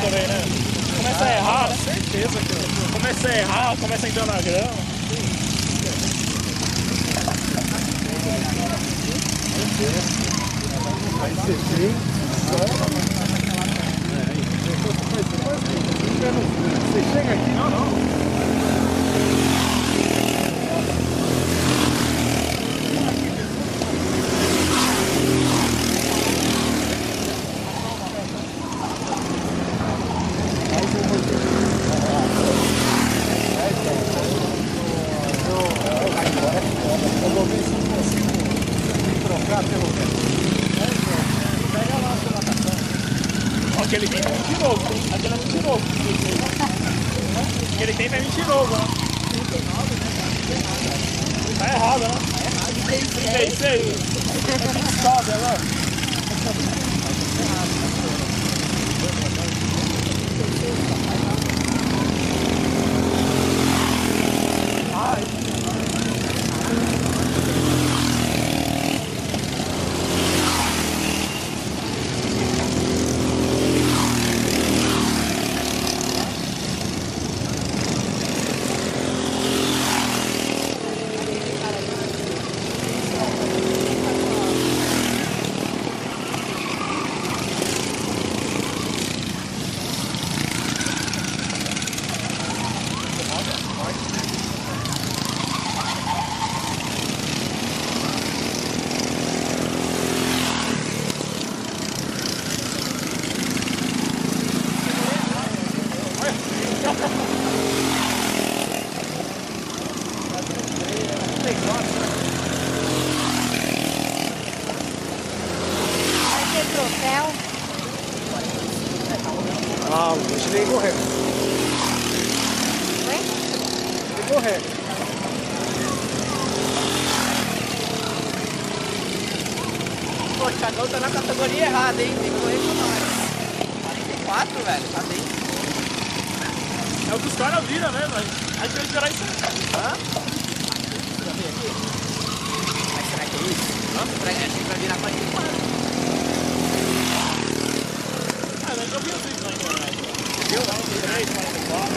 também, né? Começa a errar, né? Certeza que eu... Começa a errar, começa a entrar na grama. Aí você vem, você chega aqui, não. Eu vou ver se eu consigo trocar pelo menos. Pega lá a sua natação. Aquele tempo é mentiroso, hein? Aquele é mentiroso. Aquele tempo é mentiroso, né? Tá errado, né? É isso aí. A gente sobe agora. Troféu. Ah, hoje nem correto. Oi? Nem correto. Pô, o Thiagão tá na categoria errada, hein? Tem que correr com nós. 44, velho, tá bem. É o que os caras viram, né, velho? A gente vai esperar isso aí. Hã? Mas será que é isso? Nossa, a gente vai virar 44. Eu vi os vídeos na internet. Viu? 3, 44.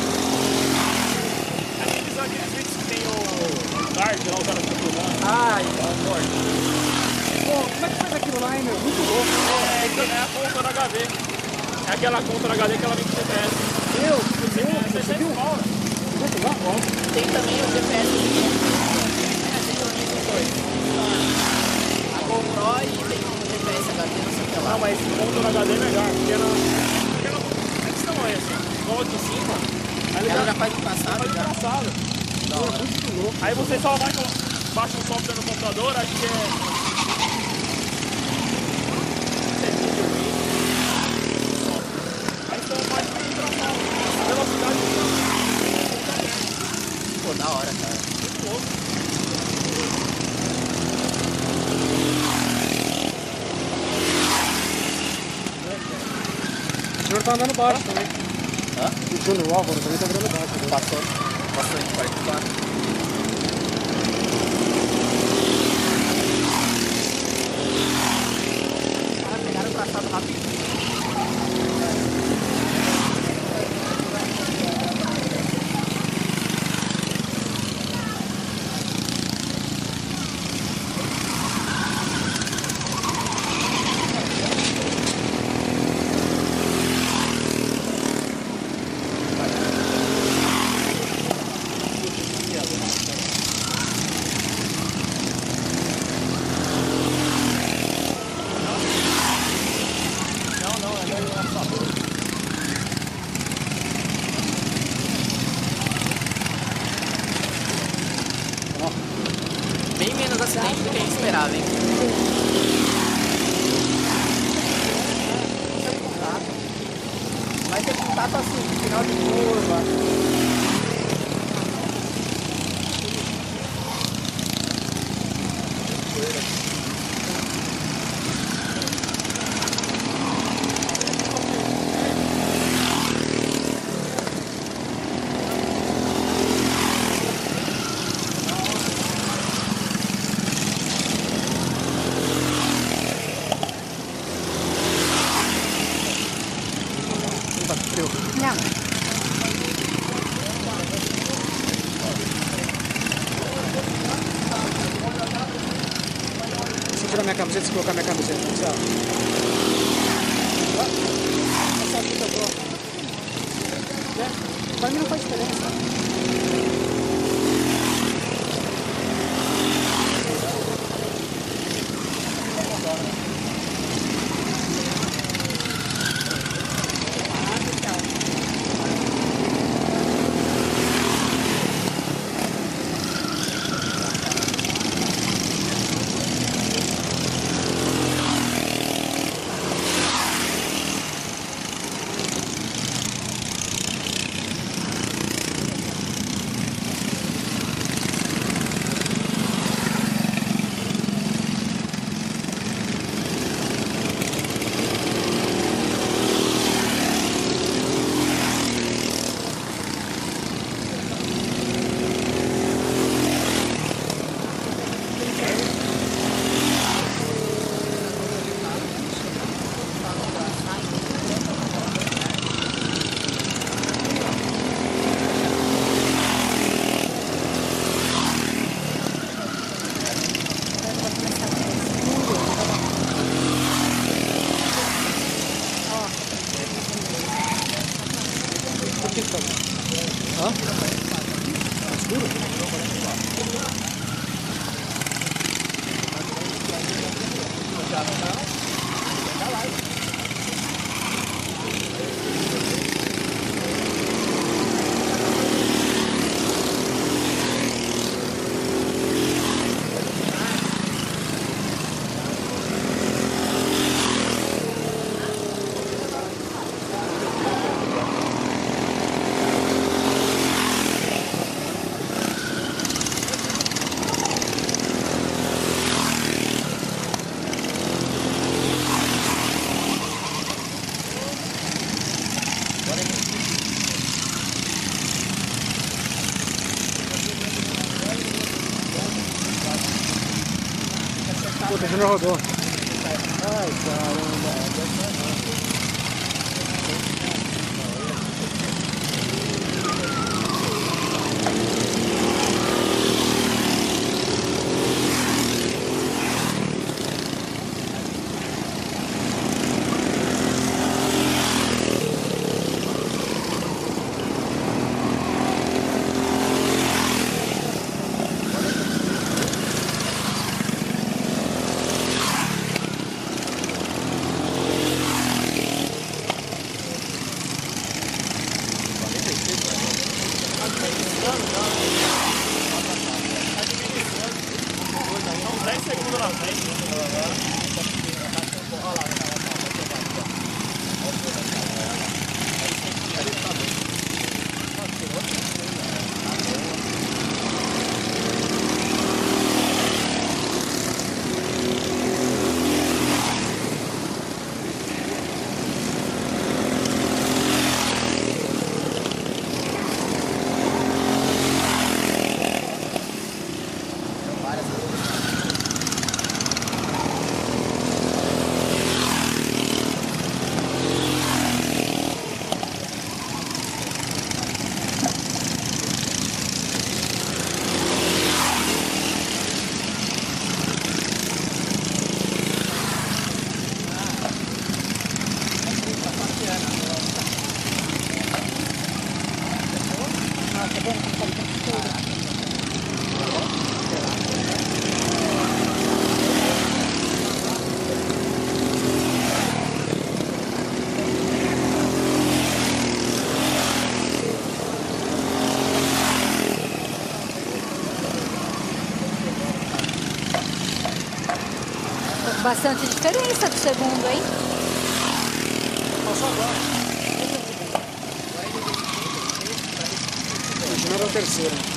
Aqueles vídeos que tem o card lá, o cara tá filmando. Ai, forte. Pô, como é que faz aquilo lá, hein, meu? Muito louco. É a conta da HD. É aquela conta da HD que ela vem com GPS. Você viu? Muito lá, ó. Tem também o GPS aqui. Tem os dois. A GoPro e tem o GPS HD, não sei o que lá. Não, mas conta da HD é melhor, porque ela... É que não é assim. Igual aqui em cima. Ela já faz passado, já. Passado. Muito louco. Aí você só vai, baixa um software no computador, acho que é... Aí você faz tudo traçado. A velocidade... Pô, da hora, cara. Muito louco. O senhor tá andando baixo também. Hã? O Júnior Álvaro também tá andando baixo. Né? Passou de 44. Pegaram o traçado rápido. Bem menos acidente do que a gente esperava, hein? Vai ter contato assim, final de curva. tá com frio? Não. Se eu tirar minha camiseta, se colocar minha camiseta, tchau. Essa aqui tá boa. Pra mim não faz diferença. Por que tá? Hã? Tá escuro? Puta, já rodou. Ai, caramba. São 10 segundos na frente. Bastante diferença do segundo, hein? Passou agora. Não era o terceiro.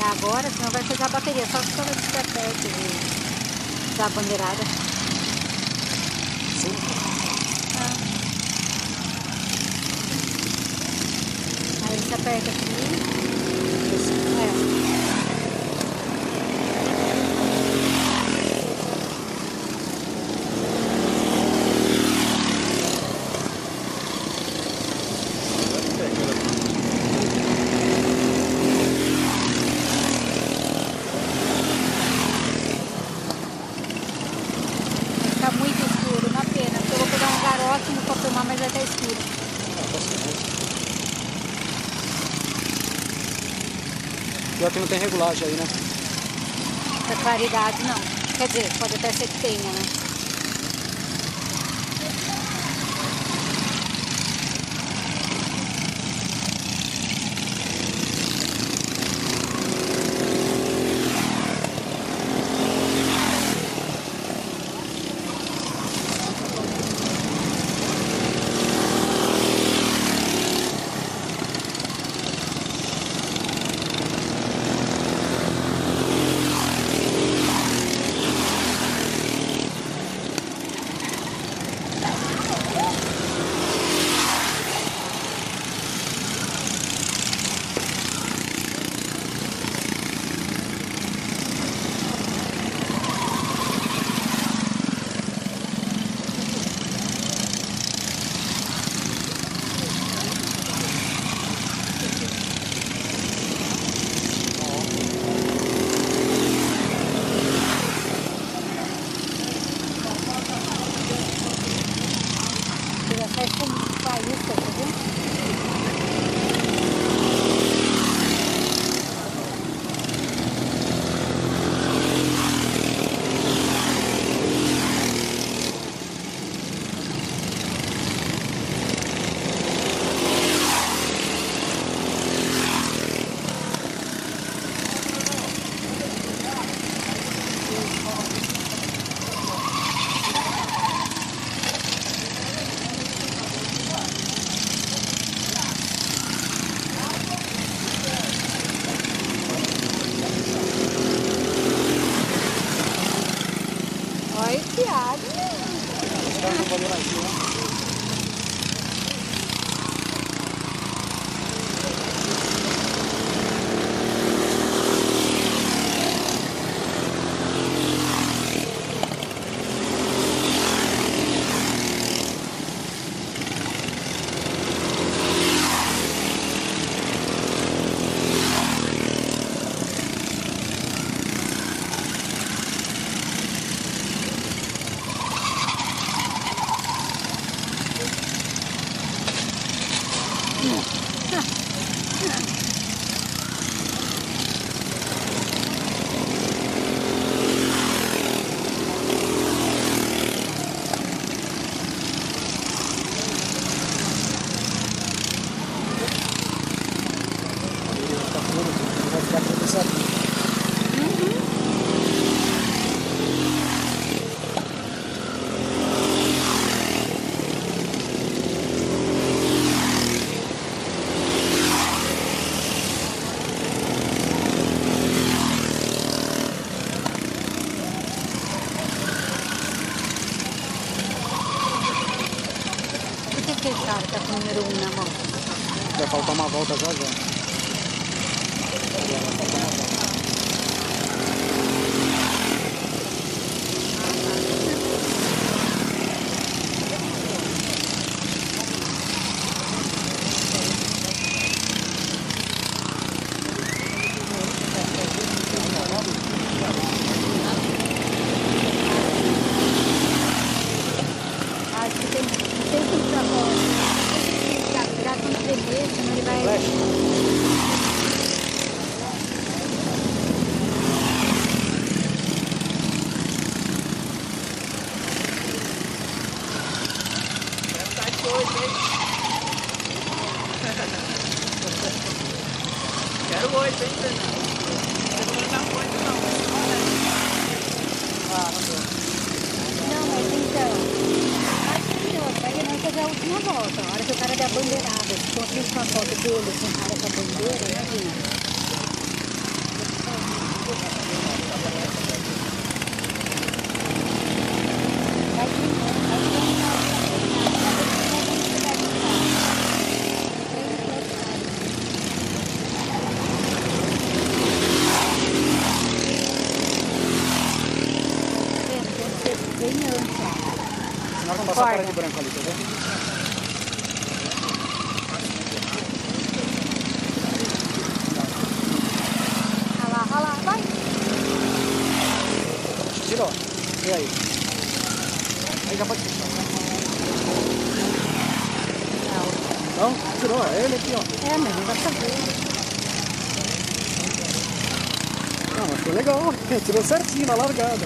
parar agora, senão vai pegar a bateria. Só se ela estiver perto da bandeirada. Sim. Aí você aperta aqui. Tá muito escuro, uma pena. Porque eu vou pegar um lugar ótimo pra filmar, mas vai estar escuro. Pior que não tem regulagem aí, né? Da claridade, não. Quer dizer, pode até ser que tenha, né? Sai como faísca, tá vendo? Olha esse água. Os caras não podem ir lá em cima, né? Vai ficar atravessadinho. Por que aquele cara tá com o número 1 na mão? Vai faltar uma volta já já. Vai faltar uma volta. Acho que tem que ir pra fora. Tem que virar quando tremer, senão ele vai... Quero 8, hein, Fernando? Você não vai dar muito, não. Ah, não deu. Não, mas então... Acho que deu. Pega nós fazer a última volta. A hora que o cara der a bandeirada. Se conseguir uma foto dele com o cara com a bandeira, imagina. essa corda. parede branca ali, tá vendo? Olha lá, vai. Tirou. E aí? Aí já pode fechar. Não? Tirou. É ele aqui, ó. É, mas não vai saber. Não, mas ficou legal. Tirou certinho na largada.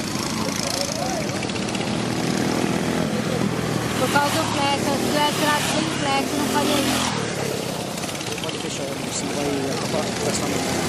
Por causa do flex, se tivesse tirado sem flex, não faria isso. Pode fechar, senão vai acabar com essa